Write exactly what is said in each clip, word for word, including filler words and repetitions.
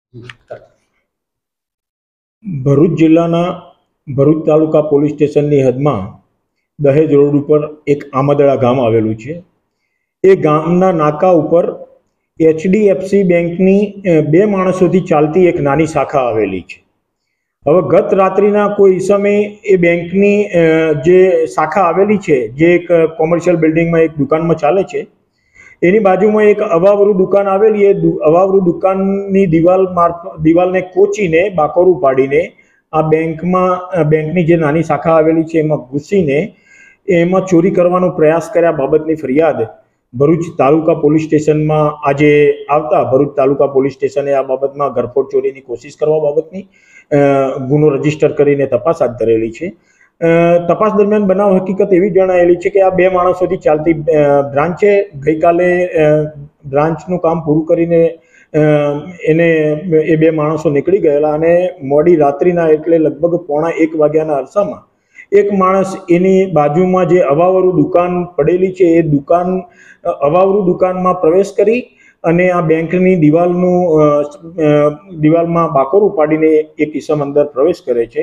ભરૂચ જિલ્લાના ભરૂચ તાલુકા પોલીસ સ્ટેશનની હદમાં દહેજ રોડ ઉપર એક આમદડા ગામ આવેલું છે। એ ગામના નાકા ઉપર એચડીએફસી બેંકની બે માણસોથી ચાલતી એક નાની શાખા આવેલી છે। હવે ગત રાત્રિના કોઈ સમયે એ બેંકની જે શાખા આવેલી છે, જે એક કોમર્શિયલ બિલ્ડિંગમાં એક દુકાનમાં ચાલે છે, એની બાજુમાં એક અવાવરૂ દુકાન આવેલી। એ અવાવરૂ દુકાનની દિવાલ મારફત દિવાલને કોચીને બાકોરું પાડીને આ બેંકમાં બેંકની જે નાની શાખા આવેલી છે એમાં ઘૂસીને એમાં ચોરી કરવાનો પ્રયાસ કર્યા બાબતની ફરિયાદ ભરૂચ તાલુકા પોલીસ સ્ટેશનમાં આજે આવતા ભરૂચ તાલુકા પોલીસ સ્ટેશને આ બાબતમાં ઘરફોડ ચોરીની કોશિશ કરવા બાબતની ગુનો રજીસ્ટર કરીને તપાસ હાથ ધરેલી છે। તપાસ દરમિયાન બનાવ હકીકત એવી જણાયેલી છે કે આ બે માણસોથી ચાલતી બ્રાન્ચે ગઈકાલે બ્રાન્ચનું કામ પૂરું કરીને એને એ બે માણસો નીકળી ગયેલા અને મોડી રાત્રિના એટલે લગભગ પોણા એક વાગ્યાના અરસામાં એક માણસ એની બાજુમાં જે અવાવરૂ દુકાન પડેલી છે એ દુકાન અવાવરૂ દુકાનમાં પ્રવેશ કરી અને આ બેંકની દિવાલનું દિવાલમાં બાકોરું પાડીને એક ઇસમ અંદર પ્રવેશ કરે છે।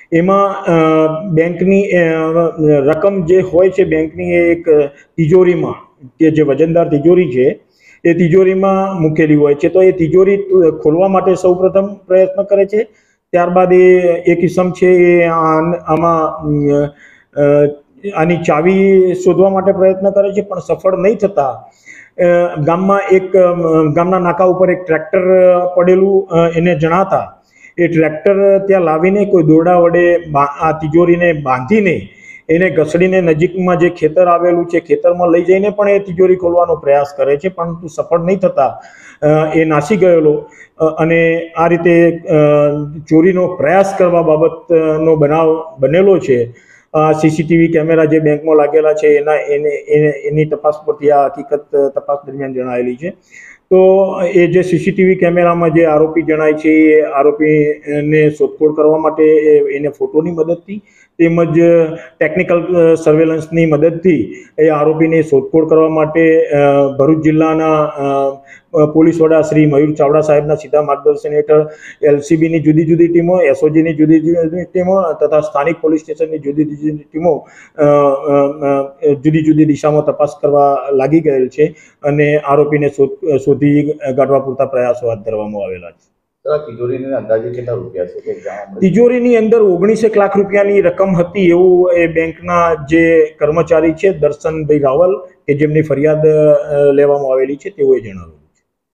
એમાં બેંકની રકમ જે હોય છે બેંકની એક તિજોરીમાં કે જે વજનદાર તિજોરી છે એ તિજોરીમાં મૂકેલી હોય છે। તો એ તિજોરી ખોલવા માટે સૌપ્રથમ પ્રયત્ન કરે છે, ત્યારબાદ એ એક ઇસમ છે એ આમાં આની ચાવી શોધવા માટે પ્રયત્ન કરે છે, પણ સફળ નહીં થતા ગામમાં એક ગામના નાકા ઉપર એક ટ્રેક્ટર પડેલું એને જણાતા એ ટ્રેક્ટર ત્યાં લાવીને કોઈ દોરડા વડે આ તિજોરીને બાંધીને એને ઘસડીને નજીકમાં જે ખેતર આવેલું છે ખેતરમાં લઈ જઈને પણ એ તિજોરી ખોલવાનો પ્રયાસ કરે છે, પરંતુ સફળ નહીં થતા એ નાસી ગયેલો અને આ રીતે ચોરીનો પ્રયાસ કરવા બાબતનો બનાવ બનેલો છે। સીસીટીવી કેમેરા જે બેંકમાં લાગેલા છે એના એને એની તપાસ પરથી આ હકીકત તપાસ દરમિયાન જણાયેલી છે। તો એ જે સીસીટીવી કેમેરામાં જે આરોપી જણાય છે એ આરોપીને શોધખોળ કરવા માટે એને ફોટોની મદદથી તેમજ ટેકનિકલ સર્વેલન્સની મદદથી એ આરોપીને શોધખોળ કરવા માટે ભરૂચ જિલ્લાના પોલીસ વડા શ્રી મયુર ચાવડા સાહેબના સીધા માર્ગદર્શન હેઠળ એલસીબીની જુદી જુદી ટીમો, એસઓજીની જુદી જુદી ટીમો તથા સ્થાનિક પોલીસ સ્ટેશનની જુદી જુદી ટીમો જુદી જુદી દિશામાં તપાસ કરવા લાગી ગયેલ છે અને આરોપીને શોધી કાઢવા પૂરતા પ્રયાસો હાથ ધરવામાં આવેલા છે। તિજોરીની અંદાજે કેટલા રૂપિયા છે? તિજોરીની અંદર ઓગણીસેક લાખ રૂપિયાની રકમ હતી એવું એ બેંકના જે કર્મચારી છે દર્શનભાઈ રાવલ કે જેમની ફરિયાદ લેવામાં આવેલી છે તેઓએ જણાવ્યું।